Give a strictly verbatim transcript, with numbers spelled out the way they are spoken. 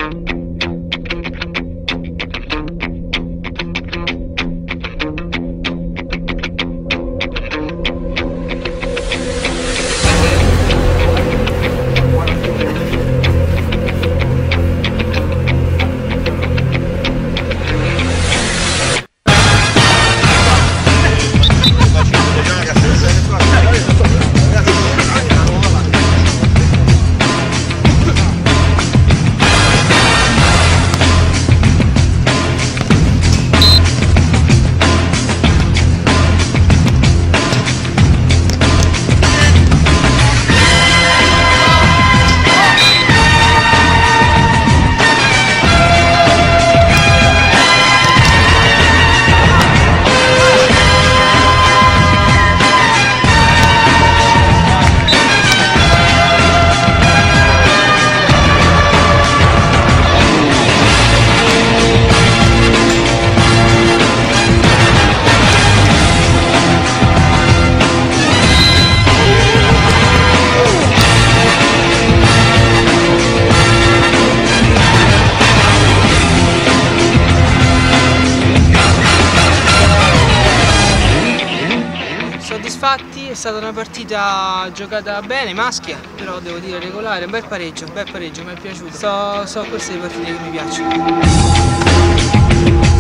Soddisfatti, è stata una partita giocata bene, maschia, però devo dire regolare, un bel pareggio, un bel pareggio, mi è piaciuto. So, so queste le partite che mi piacciono.